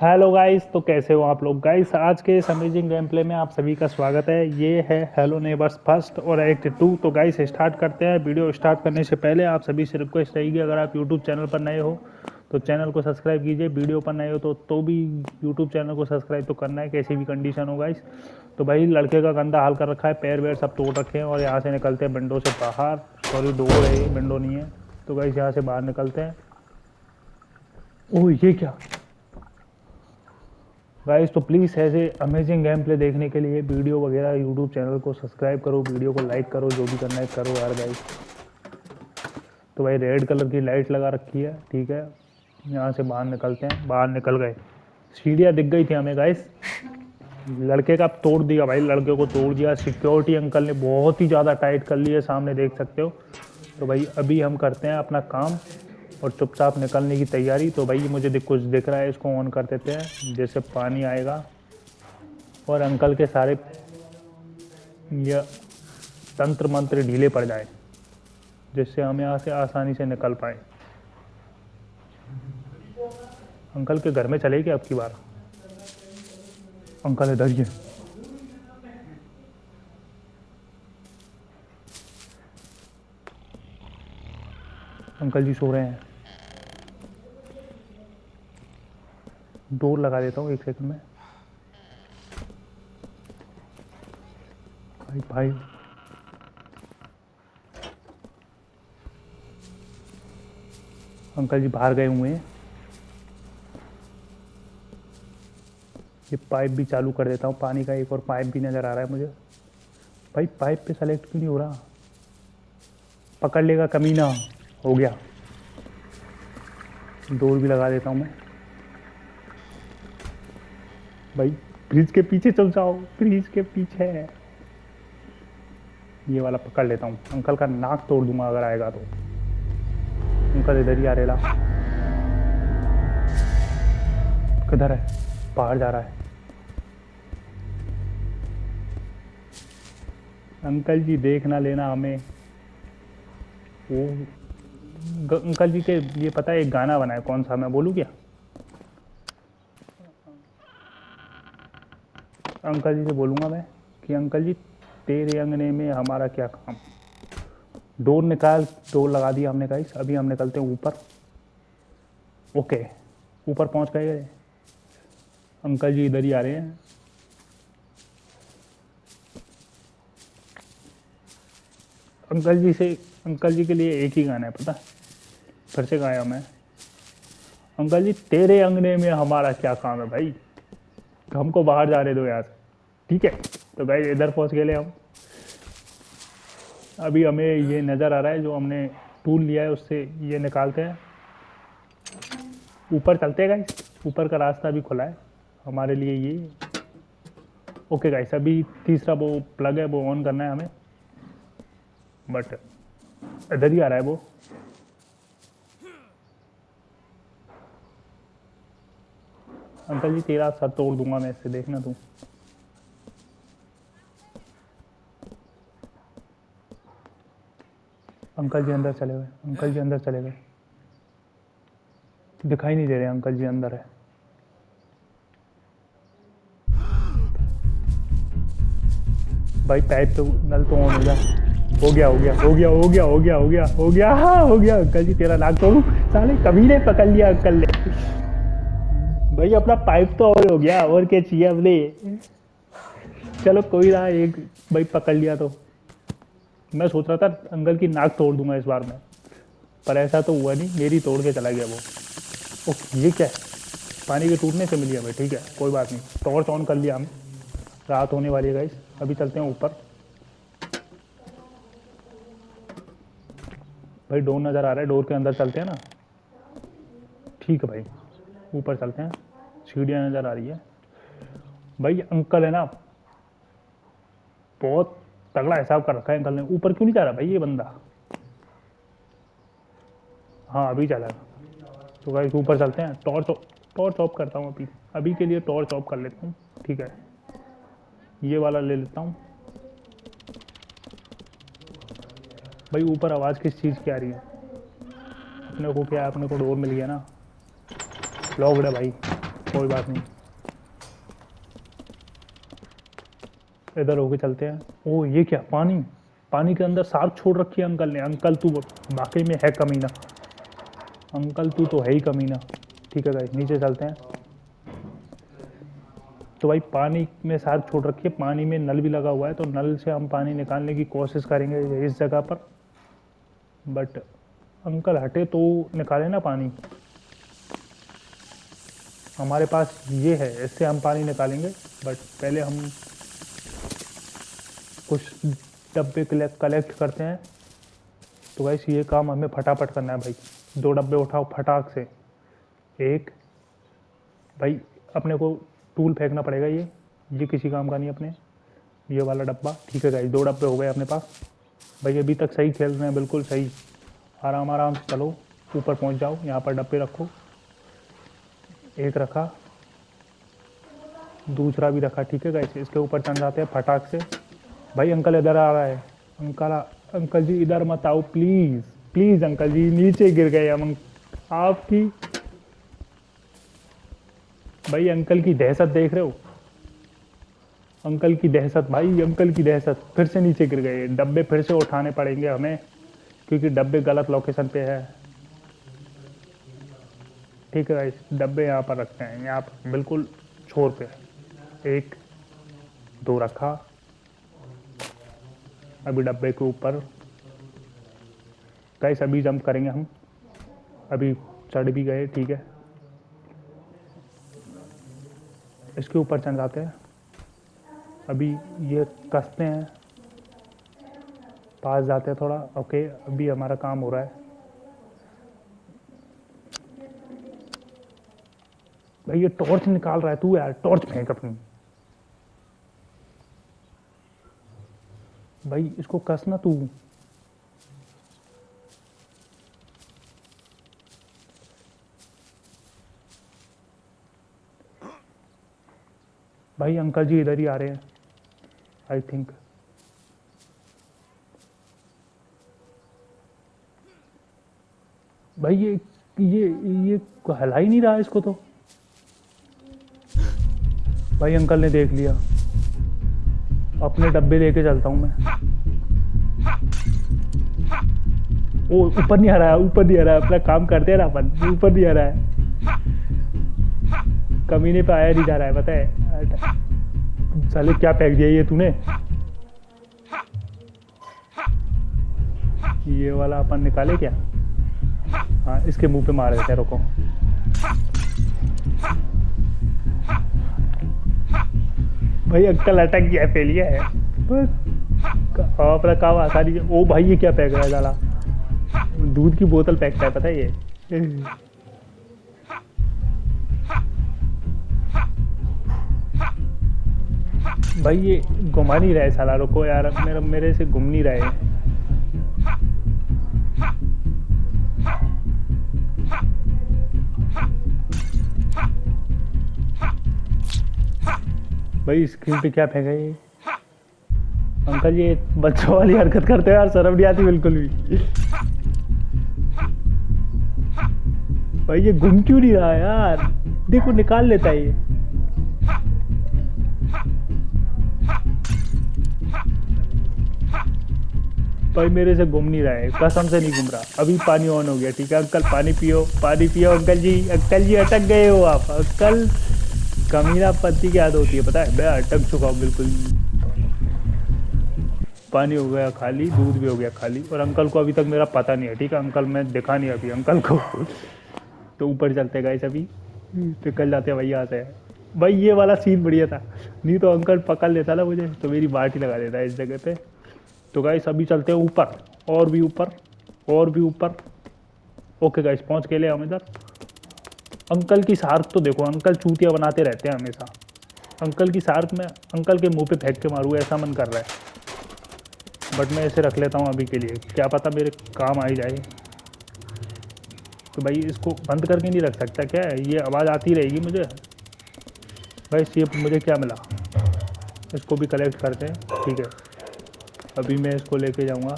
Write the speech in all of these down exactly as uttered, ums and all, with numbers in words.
Hello guys, तो कैसे हो आप लोग गाइस। आज के इस अमेजिंग गेम प्ले में आप सभी का स्वागत है। ये है हेलो नेबर्स फर्स्ट और एक्ट टू। तो गाइस स्टार्ट करते हैं। वीडियो स्टार्ट करने से पहले आप सभी से रिक्वेस्ट रहेगी, अगर आप यूट्यूब चैनल पर नए हो तो चैनल को सब्सक्राइब कीजिए। वीडियो पर नए हो तो तो भी यूट्यूब चैनल को सब्सक्राइब तो करना है, कैसी भी कंडीशन हो गाइस। तो भाई लड़के का गंदा हाल कर रखा है, पैर वैर सब तोड़ रखे हैं और यहाँ से निकलते हैं विंडो से बाहर। सॉरी डोर है ये, विंडो नहीं है। तो गाइस यहाँ से बाहर निकलते हैं। ओह ये क्या गाइस, तो प्लीज़ ऐसे अमेजिंग गेम प्ले देखने के लिए वीडियो वगैरह यूट्यूब चैनल को सब्सक्राइब करो, वीडियो को लाइक करो, जो भी करना है करो यार गाइस। तो भाई रेड कलर की लाइट लगा रखी है, ठीक है। यहाँ से बाहर निकलते हैं। बाहर निकल गए, सीढ़ियाँ दिख गई थी हमें गाइस। लड़के का तोड़ दिया भाई, लड़के को तोड़ दिया। सिक्योरिटी अंकल ने बहुत ही ज़्यादा टाइट कर ली है, सामने देख सकते हो। तो भाई अभी हम करते हैं अपना काम और चुपचाप निकलने की तैयारी। तो भाई मुझे दिख कुछ दिख रहा है, इसको ऑन कर देते हैं। जैसे पानी आएगा और अंकल के सारे ये तंत्र मंत्र ढीले पड़ जाए, जिससे हम यहाँ से आसानी से निकल पाए। अंकल के घर में चले गए अब की बार। अंकल इधर ही है। अंकल जी सो रहे हैं। डोर लगा देता हूँ एक सेकंड में। भाई भाई अंकल जी बाहर गए हुए हैं। ये पाइप भी चालू कर देता हूँ, पानी का एक और पाइप भी नज़र आ रहा है मुझे। भाई पाइप पे सेलेक्ट क्यों नहीं हो रहा। पकड़ लेगा कमीना। हो गया। डोर भी लगा देता हूँ मैं। भाई फ्रिज के पीछे चल जाओ, फ्रिज के पीछे है। ये वाला पकड़ लेता हूँ। अंकल का नाक तोड़ दूंगा अगर आएगा तो। अंकल इधर ही आ रेला। किधर है। बाहर जा रहा है। अंकल जी देख ना लेना हमें। वो अंकल जी के ये पता है एक गाना बना है, कौन सा मैं बोलूँ क्या। अंकल जी से बोलूँगा मैं कि अंकल जी तेरे अंगने में हमारा क्या काम। डोर निकाल, डोर लगा दिया हमने गाइस। अभी हम निकलते हैं ऊपर। ओके ऊपर पहुंच गए। अंकल जी इधर ही आ रहे हैं। अंकल जी से अंकल जी के लिए एक ही गाना है पता, फिर से गाया मैं। अंकल जी तेरे अंगने में हमारा क्या काम है भाई, हमको बाहर जाने दो यहाँ से, ठीक है। तो भाई इधर पहुंच गए हम। अभी हमें ये नज़र आ रहा है जो हमने टूल लिया है, उससे ये निकालते हैं। ऊपर चलते हैं गाइस, ऊपर का रास्ता भी खुला है हमारे लिए ये। ओके गाइस, अभी तीसरा वो प्लग है वो ऑन करना है हमें, बट इधर ही आ रहा है वो। अंकल जी तेरा सर तोड़ दूंगा मैं इससे, देखना तू। अंकल जी अंदर चले गए। अंकल जी अंदर चले गए। दिखाई नहीं दे रहे। अंकल जी अंदर है। भाई पाइप तो नल तो ऑन हो गया। हो गया हो गया हो गया हो गया हो गया हो गया हो गया हाँ हो गया। अंकल जी तेरा नाक तोड़ू, साले कमीने पकड़ लिया अंकल ने। भाई अपना पाइप तो ऑन हो गया, और क्या चाहिए अपने। चलो कोई ना, एक भाई पकड़ लिया तो। मैं सोच रहा था अंकल की नाक तोड़ दूंगा इस बार में, पर ऐसा तो हुआ नहीं, मेरी तोड़ के चला गया वो। ओह ये क्या है, पानी के टूटने से मिल गया भाई, ठीक है कोई बात नहीं। टॉर्च ऑन कर लिया हम, रात होने वाली है गाइस। अभी चलते हैं ऊपर। भाई डोर नज़र आ रहा है, डोर के अंदर चलते हैं ना, ठीक है भाई। ऊपर चलते हैं, सीढ़ियाँ नज़र आ रही है। भाई अंकल है ना, बहुत तगड़ा हिसाब कर रखा है अंकल ने। ऊपर क्यों नहीं जा रहा भाई ये बंदा। हाँ अभी चलेगा। तो गाइस ऊपर चलते हैं। टॉर्च टॉर्च ऑफ करता हूँ अभी अभी के लिए टॉर्च ऑफ कर लेता हूँ, ठीक है। ये वाला ले लेता हूँ। भाई ऊपर आवाज़ किस चीज़ की आ रही है। अपने को क्या, अपने को डोर मिल गया ना। लॉक्ड है भाई। कोई बात नहीं, इधर होके चलते हैं। ओ ये क्या, पानी पानी के अंदर शार्क छोड़ रखी है अंकल ने। अंकल तू वाकई में है कमीना, अंकल तू तो है ही कमीना। ठीक है गाइस, नीचे चलते हैं। तो भाई पानी में शार्क छोड़ रखी है, पानी में नल भी लगा हुआ है, तो नल से हम पानी निकालने की कोशिश करेंगे इस जगह पर। बट अंकल हटे तो निकाले ना पानी। हमारे पास ये है, इससे हम पानी निकालेंगे। बट पहले हम कुछ डब्बे कलेक्ट करते हैं। तो गाइस ये काम हमें फटाफट करना है भाई। दो डब्बे उठाओ फटाक से। एक भाई अपने को टूल फेंकना पड़ेगा, ये ये किसी काम का नहीं अपने, ये वाला डब्बा। ठीक है गाइस, दो डब्बे हो गए अपने पास। भाई अभी तक सही खेल रहे हैं, बिल्कुल सही। आराम आराम से चलो, ऊपर पहुंच जाओ। यहाँ पर डब्बे रखो, एक रखा, दूसरा भी रखा। ठीक है गाइस, इसके ऊपर चढ़ जाते हैं फटाक से। भाई अंकल इधर आ रहा है। अंकल अंकल जी इधर मत आओ प्लीज़ प्लीज़ अंकल जी, नीचे गिर गए हम आपकी। भाई अंकल की दहशत देख रहे हो, अंकल की दहशत भाई, अंकल की दहशत। फिर से नीचे गिर गए। डब्बे फिर से उठाने पड़ेंगे हमें, क्योंकि डब्बे गलत लोकेशन पे है। ठीक है गाइस, डब्बे यहाँ पर रखते हैं, यहाँ पर बिल्कुल छोर पे। एक दो रखा, अभी डब्बे के ऊपर। गाइस अभी जंप करेंगे हम, अभी चढ़ भी गए। ठीक है, इसके ऊपर चढ़ जाते हैं। अभी ये कसते हैं, पास जाते हैं थोड़ा। ओके, अभी हमारा काम हो रहा है। भाई ये टॉर्च निकाल रहा है तू यार, टॉर्च फेंक अपनी। भाई इसको कसना तू। भाई अंकल जी इधर ही आ रहे हैं आई थिंक। भाई ये ये ये हिला ही नहीं रहा इसको तो। भाई अंकल ने देख लिया, अपने डब्बे लेके चलता हूँ मैं। ओ ऊपर नहीं आ रहा है, ऊपर नहीं आ रहा है, अपना काम करते हैं ना अपन। ऊपर नहीं आ रहा है, कमीने पे आया नहीं जा रहा है, पता है। साले क्या फेंक दिया ये तूने। ये वाला अपन निकाले क्या? हाँ, इसके मुंह पे मार देते हैं, रुको। भाई अंकल अटक गया, फेलिया है अपना काम आसानी से। ओ भाई ये क्या फेंक रहा है साला, दूध की बोतल फेंकता है, पता है ये। भाई ये घुमा नहीं रहा है साला, रुको यार, मेरा मेरे से घूम नहीं रहा है। भाई स्क्रीन पे क्या फेंका ये? अंकल ये बच्चों वाली हरकत करते हो यार, शर्म नहीं आती बिल्कुल भी। भाई ये घूम क्यों नहीं रहा यार, देखो निकाल लेता है ये। भाई मेरे से घूम नहीं रहा है, कसम से नहीं घूम रहा। अभी पानी ऑन हो गया, ठीक है अंकल, पानी पियो, पानी पियो अंकल जी। अंकल जी अटक गए हो आप अंकल। कमीना पत्ती की याद होती है, पता है, मैं अटक चुका हूँ बिल्कुल। पानी हो गया खाली, दूध भी हो गया खाली, और अंकल को अभी तक मेरा पता नहीं है। ठीक है अंकल, मैं देखा नहीं अभी अंकल को। तो ऊपर चलते गाइस, अभी निकल जाते हैं भाई यहाँ से। भाई ये वाला सीन बढ़िया था, नहीं तो अंकल पकड़ लेता ना मुझे, तो मेरी बाटी लगा देता है इस जगह पे। तो गाइस अभी चलते हैं ऊपर, और भी ऊपर, और भी ऊपर। ओके गाइस, पहुंच के ले हम इधर। अंकल की शार्क तो देखो, अंकल चूतिया बनाते रहते हैं हमेशा। अंकल की शार्क में अंकल के मुंह पे फेंक के मारूँ, ऐसा मन कर रहा है। बट मैं इसे रख लेता हूँ अभी के लिए, क्या पता मेरे काम आ ही जाए। तो भाई इसको बंद करके नहीं रख सकता क्या? ये आवाज़ आती रहेगी मुझे। भाई ये मुझे क्या मिला, इसको भी कलेक्ट करते हैं। ठीक है, अभी मैं इसको लेके जाऊंगा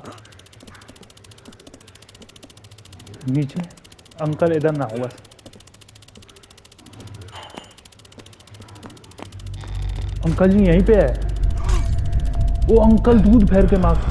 नीचे। अंकल इधर ना हो बस। अंकल जी यहीं पे है। वो अंकल दूध फेर के मार,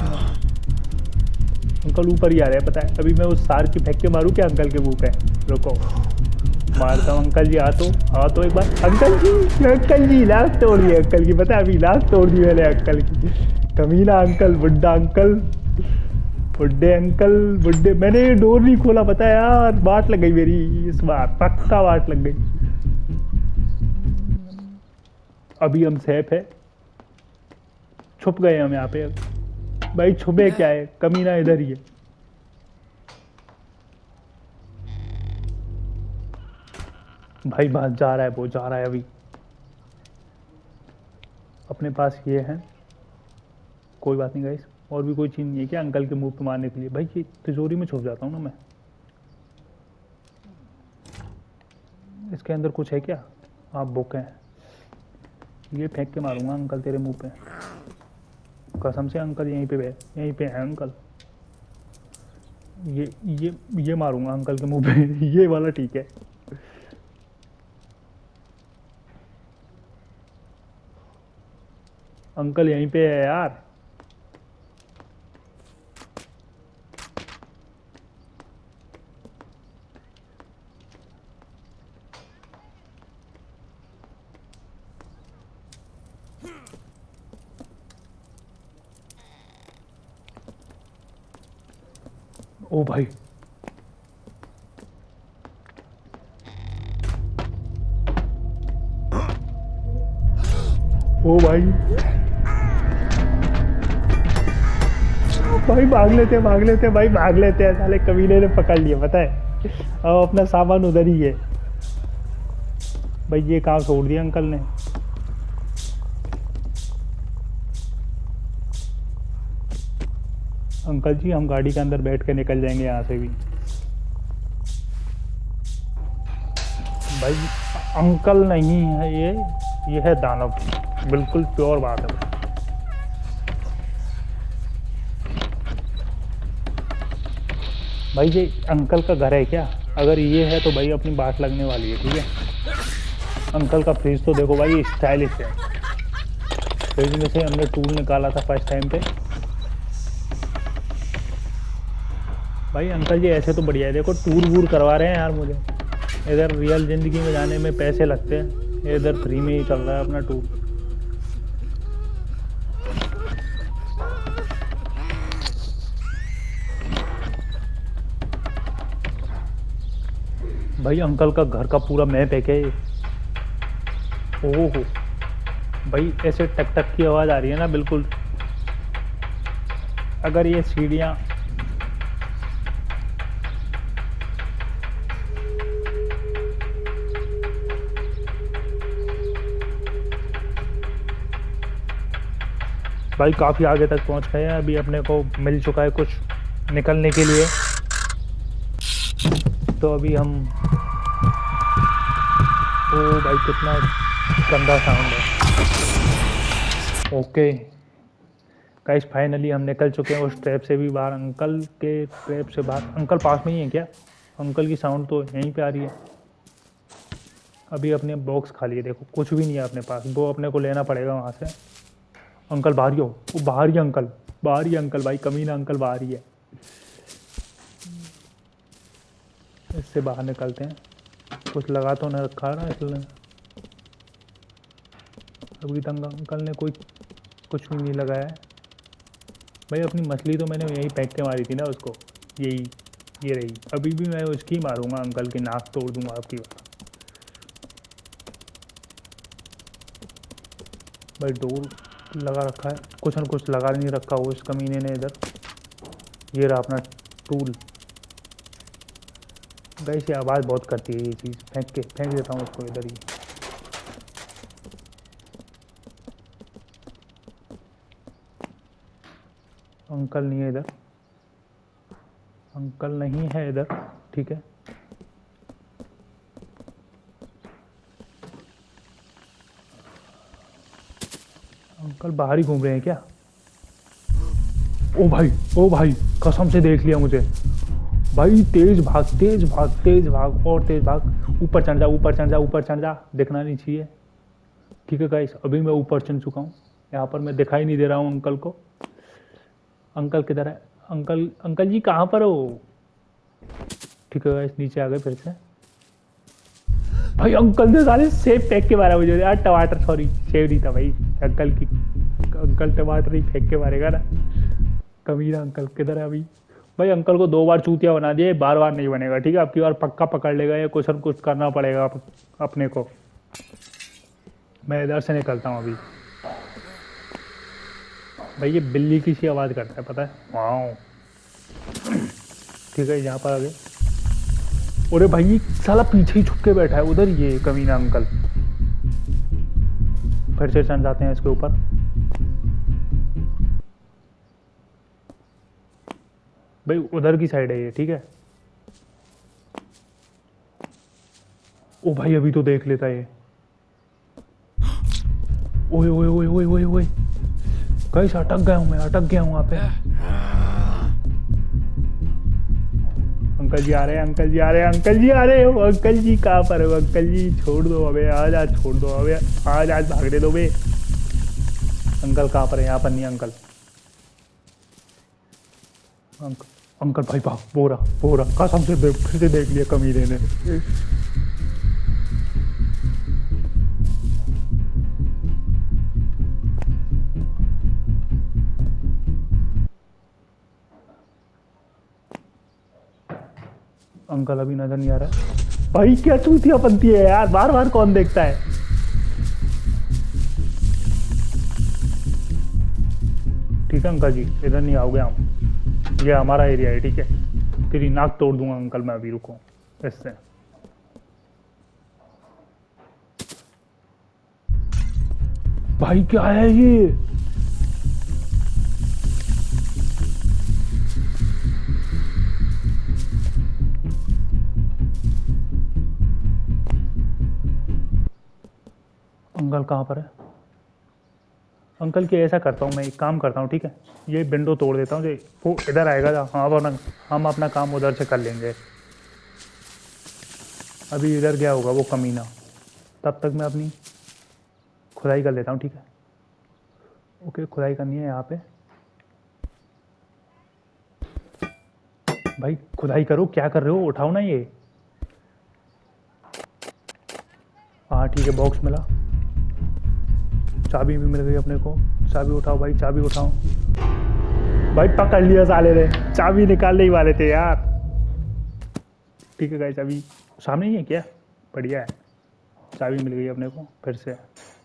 अंकल ऊपर ही आ रहे हैं पता है। अभी मैं उस सार की फेंक के मारूं क्या अंकल के मुंह पे? रुको मारता हूँ। अंकल जी आ तो आ तो एक बार। अंकल जी अंकल जी लाश तोड़ दी अंकल की, पता है अभी लाश तोड़ दी मैंने अंकल की। कमीना अंकल, बुड्ढा अंकल, बुड्ढे अंकल, बुड्ढे। मैंने ये डोर नहीं खोला पता है यार, वाट लग गई मेरी इस बार, पक्का वाट लग गई। अभी हम सेफ है, छुप गए हम यहाँ पे। भाई छुपे क्या है, कमीना इधर ही है। भाई बाहर जा रहा है, वो जा रहा है अभी। अपने पास ये है, कोई बात नहीं गाइस। और भी कोई चीज़ नहीं है क्या अंकल के मुंह पे मारने के लिए? भाई ये तिजोरी में छुप जाता हूँ ना मैं। इसके अंदर कुछ है क्या? आप बुक हैं, ये फेंक के मारूंगा अंकल तेरे मुंह पे, कसम से। अंकल यहीं पे है, यहीं पे है अंकल। ये ये ये मारूंगा अंकल के मुंह पे ये वाला ठीक है। अंकल यहीं पे है यार। ओ भाई ओ भाई भाई भाग लेते भाग लेते भाई भाग लेते हैं, साले कमीने ने पकड़ लिया पता है। अब अपना सामान उधर ही है भाई। ये कहाँ छोड़ दिया अंकल ने? अंकल जी हम गाड़ी के अंदर बैठ के निकल जाएंगे यहाँ से भी। भाई अंकल नहीं है ये, ये है दानव, बिल्कुल प्योर बात है। भाई ये अंकल का घर है क्या? अगर ये है तो भाई अपनी बात लगने वाली है, ठीक है। अंकल का फ्रिज तो देखो भाई स्टाइलिश है। फ्रिज में से हमने टूल निकाला था फर्स्ट टाइम पे। भाई अंकल जी ऐसे तो बढ़िया है, देखो टूर वूर करवा रहे हैं यार मुझे। इधर रियल ज़िंदगी में जाने में पैसे लगते हैं, इधर फ्री में ही चल रहा है अपना टूर। भाई अंकल का घर का पूरा मैप है क्या ये? ओहो भाई ऐसे टक टक की आवाज़ आ रही है ना बिल्कुल। अगर ये सीढ़ियाँ, भाई काफ़ी आगे तक पहुंच गए हैं। अभी अपने को मिल चुका है कुछ निकलने के लिए, तो अभी हम, ओ भाई कितना गंदा साउंड है। ओके गाइस फाइनली हम निकल चुके हैं उस ट्रैप से भी बाहर, अंकल के ट्रैप से बाहर। अंकल पास में ही है क्या? अंकल की साउंड तो यहीं पे आ रही है। अभी अपने बॉक्स खाली है, देखो कुछ भी नहीं है अपने पास, वो अपने को लेना पड़ेगा वहाँ से। अंकल बाहर ही हो, वो बाहर ही अंकल, बाहर ही अंकल, भाई कमीना अंकल बाहर ही है। इससे बाहर निकलते हैं। कुछ लगा तो न रखा ना इसलिए। अभी तक अंकल ने कोई कुछ भी नहीं लगाया है। भाई अपनी मछली तो मैंने यही फेंक के मारी थी ना उसको, यही ये रही। अभी भी मैं उसकी मारूंगा, अंकल की नाक तोड़ दूंगा आपकी बात। भाई डोर लगा रखा है, कुछ न कुछ लगा नहीं रखा हो इस कमीने ने इधर। ये रहा अपना टूल। गाइस ये आवाज़ बहुत करती है ये चीज़, फेंक के फेंक देता हूँ उसको इधर ही। अंकल नहीं है इधर, अंकल नहीं है इधर, ठीक है। अंकल बाहर ही घूम रहे हैं क्या? ओ भाई ओ भाई कसम से देख लिया मुझे। भाई तेज भाग तेज भाग तेज भाग और तेज भाग। ऊपर चढ़ जा ऊपर चढ़ जा ऊपर चढ़ जा, दिखना नहीं चाहिए। ठीक है गाइस, अभी मैं ऊपर चढ़ चुका हूँ। यहाँ पर मैं दिखाई नहीं दे रहा हूँ अंकल को। अंकल किधर है? अंकल अंकल जी कहाँ पर हो? ठीक है गाइस, नीचे आ गए फिर से। भाई अंकल ने साले सेब फेंक के मारा मुझे यार। टमाटर, सॉरी सेब नहीं था भाई। अंकल की अंकल टमाटर ही फेंक के मारेगा ना। कमीना अंकल किधर है अभी? भाई अंकल को दो बार चूतिया बना दिया, बार बार नहीं बनेगा ठीक है। अब की बार पक्का पकड़ लेगा, या कुछ न कुछ करना पड़ेगा अप, अपने को। मैं इधर से निकलता हूँ अभी। भाई ये बिल्ली की सी आवाज़ करता है पता है। वाओ, ठीक है यहाँ पर आ गए। अरे भाई ये साला पीछे ही छुप के बैठा है उधर, ये कमीना अंकल। फिर से चढ़ जाते हैं इसके ऊपर। भाई उधर की साइड है ये, ठीक है। ओ भाई अभी तो देख लेता है ये। ओए ओए ओए ओए ओए ओए, गाइस अटक गया हूँ मैं, अटक गया हूँ वहाँ पे। अंकल जी आ रहे हैं, अंकल जी आ रहे हैं, अंकल जी आ रहे हो। अंकल जी कहाँ पर हो? अंकल जी छोड़ दो हमें, आज आज छोड़ दो हमें, आज आज भागने दो बे। अंकल कहाँ पर है? यहाँ पर नहीं अंकल। अंकल अंकल भाई भाग, बोरा बोरा कसम से देख, फिर से देख लिया कमीने ने। अंकल अभी नजर नहीं आ रहा है। भाई क्या चूतिया बनती है यार, बार बार कौन देखता है? ठीक है अंकल जी, इधर नहीं आओगे हम, ये हमारा एरिया है ठीक है। तेरी नाक तोड़ दूंगा अंकल मैं अभी, रुको इससे। भाई क्या है ये? अंकल कहाँ पर है? अंकल की ऐसा करता हूँ मैं, एक काम करता हूँ ठीक है, ये विंडो तोड़ देता हूँ, वो इधर आएगा, हाँ वरना हम अपना काम उधर से कर लेंगे। अभी इधर गया होगा वो कमीना, तब तक मैं अपनी खुदाई कर लेता हूँ ठीक है। ओके खुदाई करनी है यहाँ पे। भाई खुदाई करो, क्या कर रहे हो? उठाओ ना ये। हाँ ठीक है, बॉक्स मिला, चाबी भी मिल गई अपने को। चाबी उठाओ भाई, चाबी उठाओ। भाई पकड़ लिया साले ने, चाबी निकालने ही वाले थे यार। ठीक है गाइस, अभी सामने ही है क्या? बढ़िया है, चाबी मिल गई अपने को फिर से।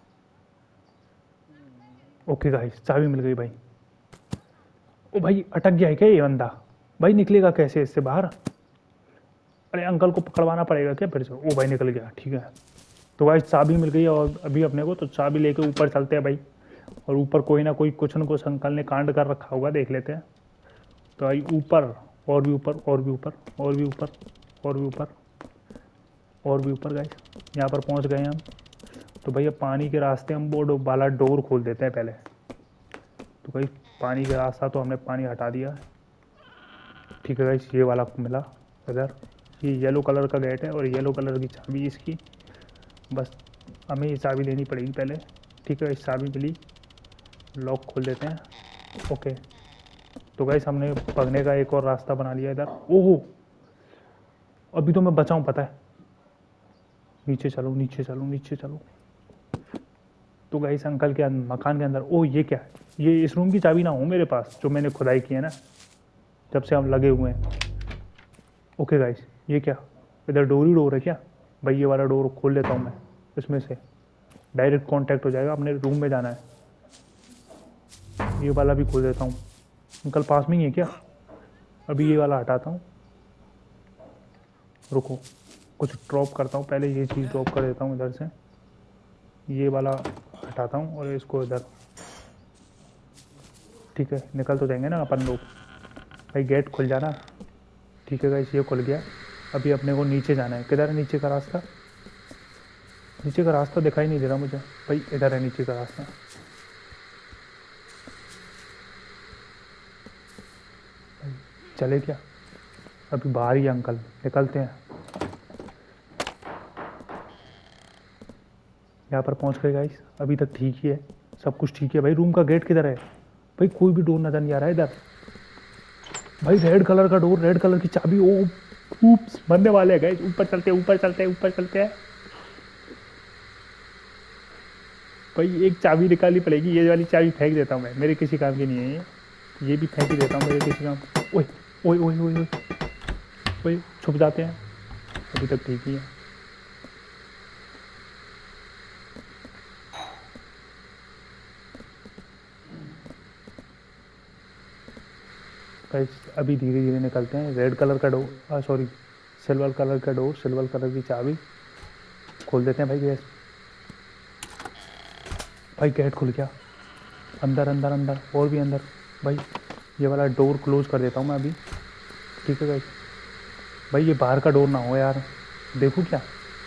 ओके गाइस, चाबी मिल गई भाई। ओ भाई अटक गया है क्या ये बंदा? भाई निकलेगा कैसे इससे बाहर? अरे अंकल को पकड़वाना पड़ेगा क्या फिर से? ओ भाई निकल गया, ठीक है। तो भाई चाबी मिल गई और अभी अपने को, तो चाबी लेके ऊपर चलते हैं भाई। और ऊपर कोई ना कोई कुछ न कुछ अंकल ने कांड कर रखा होगा, देख लेते हैं। तो भाई ऊपर, और भी ऊपर, और भी ऊपर, और भी ऊपर, और भी ऊपर, और भी ऊपर गाइस, यहाँ पर पहुँच गए हम। तो भैया पानी के रास्ते हम वो वाला डोर खोल देते हैं पहले। तो भाई पानी का रास्ता तो हमने पानी हटा दिया, ठीक है गाइस। ये वाला मिला इधर, ये येलो कलर का गेट है और येलो कलर की चाबी इसकी। बस हमें ये चाबी लेनी पड़ेगी पहले, ठीक है। इस चाबी मिली, लॉक खोल देते हैं। ओके, तो गाइस हमने भागने का एक और रास्ता बना लिया इधर। ओहो, अभी तो मैं बचाऊं पता है। नीचे चलो, नीचे चलो, नीचे चलो। तो गाइस अंकल के मकान के अंदर, ओ ये क्या है? ये इस रूम की चाबी ना हो मेरे पास, जो मैंने खुदाई की है ना, जब से हम लगे हुए हैं। ओके गाइस, ये क्या? इधर डोर ही डोर है क्या? भाई ये वाला डोर खोल लेता हूँ मैं, इसमें से डायरेक्ट कांटेक्ट हो जाएगा, अपने रूम में जाना है। ये वाला भी खोल देता हूँ। अंकल पास में ही है क्या? अभी ये वाला हटाता हूँ, रुको कुछ ड्रॉप करता हूँ पहले, ये चीज़ ड्रॉप कर देता हूँ इधर से। ये वाला हटाता हूँ और इसको इधर, ठीक है। निकल तो जाएंगे ना अपन लोग। भाई गेट खुल जाना, ठीक है गाइस, ये खुल गया। अभी अपने को नीचे जाना है। किधर है नीचे का रास्ता? नीचे का रास्ता दिखाई नहीं दे रहा मुझे भाई, इधर है नीचे का रास्ता। भाई चले क्या? अभी बाहर ही अंकल, निकलते हैं। यहाँ पर पहुँच गए गाइस, अभी तक ठीक ही है, सब कुछ ठीक है। भाई रूम का गेट किधर है भाई? कोई भी डोर नज़र नहीं आ रहा है इधर। भाई रेड कलर का डोर, रेड कलर की चाबी। ओ ऊप्स, बनने वाले हैं गाइस। ऊपर चलते हैं, ऊपर चलते हैं, ऊपर चलते हैं। भाई एक चाबी निकालनी पड़ेगी, ये वाली चाबी फेंक देता हूँ मैं, मेरे किसी काम की नहीं है ये। ये भी फेंक ही देता हूँ, मेरे किसी काम। ओए ओए ओए ओए ओए ओए, छुप जाते हैं। अभी तक ठीक ही है। गाइस अभी धीरे धीरे निकलते हैं। रेड कलर का डोर, सॉरी सिल्वर कलर का डोर, सिल्वर कलर की चाबी। खोल देते हैं भाई गैस। भाई गेट खुल गया। अंदर अंदर अंदर, और भी अंदर। भाई ये वाला डोर क्लोज कर देता हूँ मैं अभी, ठीक है गाइस। भाई ये बाहर का डोर ना हो यार, देखूँ क्या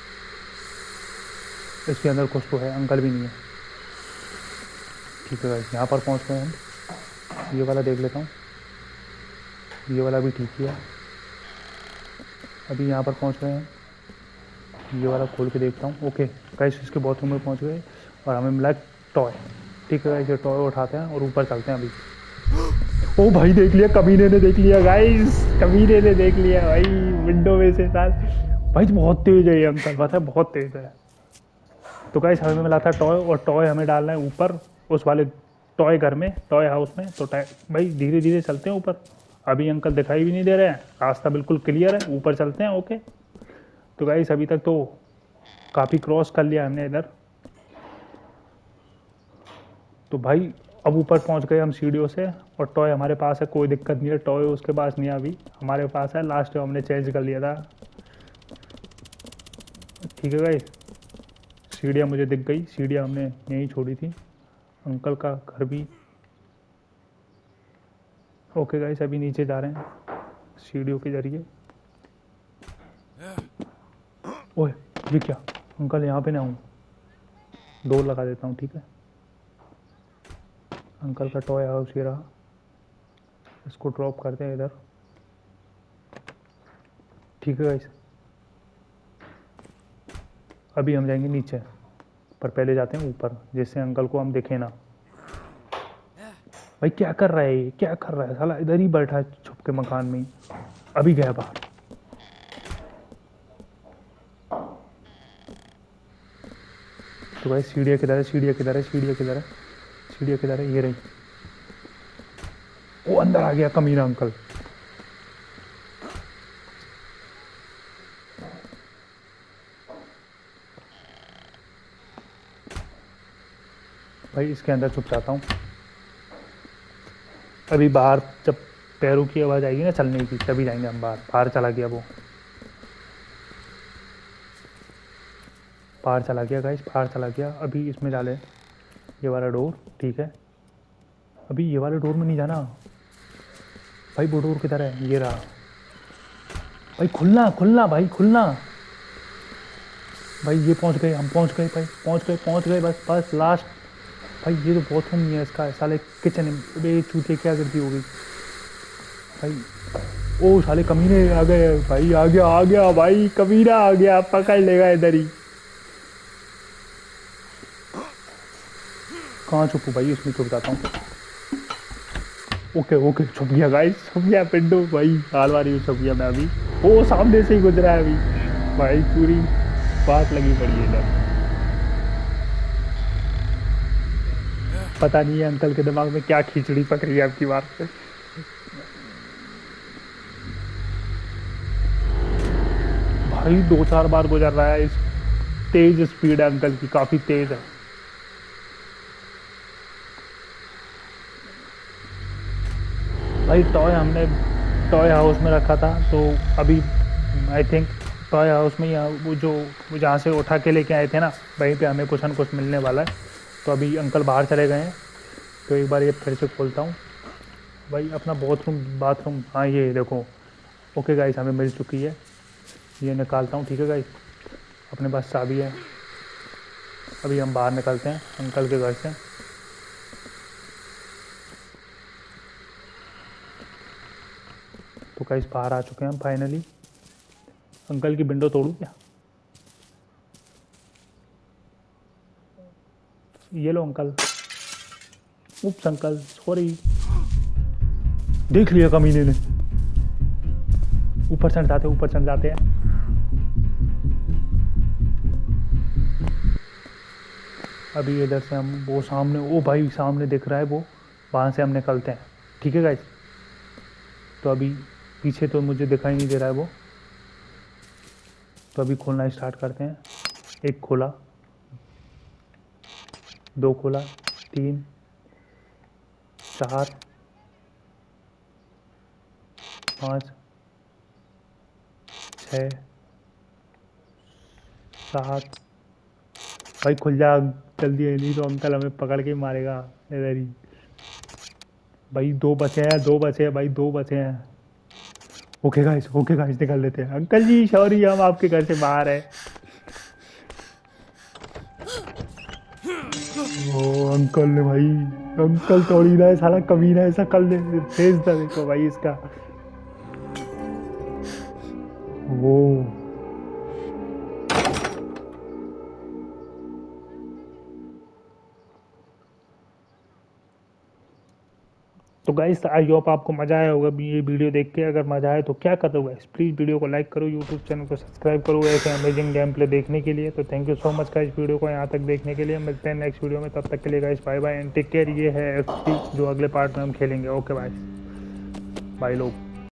इसके अंदर? कुछ तो है, अंकल भी नहीं है। ठीक है गाइस, यहाँ पर पहुँच गए हम। ये वाला देख लेता हूँ, ये वाला भी ठीक ही है। अभी यहाँ पर पहुँच गए हैं, ये वाला खोल के देखता हूँ। ओके गाइस, इसके बाथरूम में पहुँच गए और हमें मिला टॉय। ठीक है गाइस, ये टॉय उठाते हैं और ऊपर चलते हैं अभी। ओ भाई देख लिया, कमीने ने देख लिया गाइस, कमीने ने देख लिया भाई विंडो में से साथ। भाई बहुत तेज है ये अंकल, पता है बहुत तेज है। तो गाइस हमें मिला था टॉय, और टॉय हमें डालना है ऊपर उस वाले टॉय घर में, टॉय हाउस में। तो भाई धीरे धीरे चलते हैं ऊपर। अभी अंकल दिखाई भी नहीं दे रहे हैं, रास्ता बिल्कुल क्लियर है, ऊपर चलते हैं। ओके तो गाइस अभी तक तो काफ़ी क्रॉस कर लिया हमने इधर। तो भाई अब ऊपर पहुंच गए हम सीढ़ियों से, और टॉय हमारे पास है, कोई दिक्कत नहीं है। टॉय उसके पास नहीं है, अभी हमारे पास है। लास्ट टाइम हमने चेंज कर लिया था। ठीक है गाइस, सीढ़ियाँ मुझे दिख गई, सीढ़ियाँ हमने यहीं छोड़ी थी। अंकल का घर भी। ओके गाइस, अभी नीचे जा रहे हैं सीढ़ियों के जरिए। ओए ये क्या अंकल, यहाँ पे ना हूँ, डोर लगा देता हूँ। ठीक है, अंकल का टॉय हाउस ये रहा, इसको ड्रॉप करते हैं इधर। ठीक है गाइस, अभी हम जाएंगे नीचे, पर पहले जाते हैं ऊपर, जिससे अंकल को हम देखें ना। भाई क्या कर रहा है ये, क्या कर रहा है साला? इधर ही बैठा है छुप के मकान में ही। अभी गया बाहर। तो भाई सीढ़ियाँ किधर है, सीढ़ियाँ किधर है, सीढ़ियाँ किधर है, सीढ़ियाँ किधर है? ये रही। वो अंदर आ गया कमीना अंकल। भाई इसके अंदर छुप जाता हूँ। अभी बाहर जब पैरों की आवाज़ आएगी ना चलने की, तभी जाएंगे हम बाहर। बाहर चला गया वो, बाहर चला गया गाइस, बाहर चला गया। अभी इसमें डाले ये वाला डोर। ठीक है, अभी ये वाले डोर में नहीं जाना। भाई वो डोर किधर है? ये रहा। भाई खुलना खुलना भाई खुलना। भाई ये पहुंच गए, हम पहुंच गए भाई, पहुंच गए पहुंच गए बस बस लास्ट। भाई ये तो बाथरूम नहीं है इसका, साले किचन है। अबे चूतिया क्या गलती हो गई भाई? ओ साले कमीने आ गए भाई, आ गया आ गया भाई, कमीना आ गया, पकड़ लेगा इधर ही। कहाँ छुपू भाई? इसमें छुप जाता हूँ। ओके ओके, छुप गया गाइस, छुप गया पिंडो भाई, हाल वाली छुप गया मैं अभी। ओ सामने से ही गुजरा है अभी भाई, पूरी बात लगी पड़ी है इधर। पता नहीं है अंकल के दिमाग में क्या खिचड़ी पक रही है आपकी बात से। भाई दो चार बार गुजर रहा है, इस तेज स्पीड है अंकल की, काफी तेज है। भाई टॉय हमने टॉय हाउस में रखा था, तो अभी आई थिंक टॉय हाउस में या वो जो वो जहाँ से उठा के लेके आए थे ना, वहीं पे हमें कुछ न कुछ मिलने वाला है। तो अभी अंकल बाहर चले गए हैं, तो एक बार ये फिर से खोलता हूँ। भाई अपना बाथरूम बाथरूम हाँ ये देखो। ओके गाइस, हमें मिल चुकी है, ये निकालता हूँ। ठीक है गाइस, अपने पास चाबी है। अभी हम बाहर निकलते हैं अंकल के घर से। तो गाइस बाहर आ चुके हैं हम फाइनली। अंकल की विंडो तोड़ूँ क्या? ये लो अंकल। Oops uncle sorry. देख लिया कमीने ने। ऊपर चढ़ जाते ऊपर चढ़ जाते हैं। अभी इधर से हम वो सामने, ओ भाई सामने दिख रहा है वो, वहाँ से हम निकलते हैं। ठीक है गाइस, तो अभी पीछे तो मुझे दिखाई नहीं दे रहा है वो, तो अभी खोलना स्टार्ट करते हैं। एक खोला, दो खोला, तीन, चार, पाँच, छः, सात। भाई खुल जा जल्दी, है नहीं तो अंकल हमें पकड़ के मारेगा इधर ही। भाई दो बचे हैं, दो बचे हैं भाई, दो बचे हैं। ओके गाइस, ओके गाइस निकल लेते हैं। अंकल जी सॉरी, हम आपके घर से बाहर है। ओ अंकल ने भाई, अंकल तोड़ी ना है साला कमीना है, ऐसा कर ले फेस था देखो भाई इसका। वो तो गाइस आई होप आपको मज़ा आया होगा ये वीडियो देख के। अगर मज़ा आए तो क्या कर दो गाइस, प्लीज़ वीडियो को लाइक करो, यूट्यूब चैनल को सब्सक्राइब करो ऐसे अमेजिंग गेम प्ले देखने के लिए। तो thank you so much guys video को यहाँ तक देखने के लिए। मिलते हैं नेक्स्ट वीडियो में, तब तक के लिए guys bye bye and take care. ये है एक्सपी जो अगले पार्ट में हम खेलेंगे। ओके बाय बाय लोग।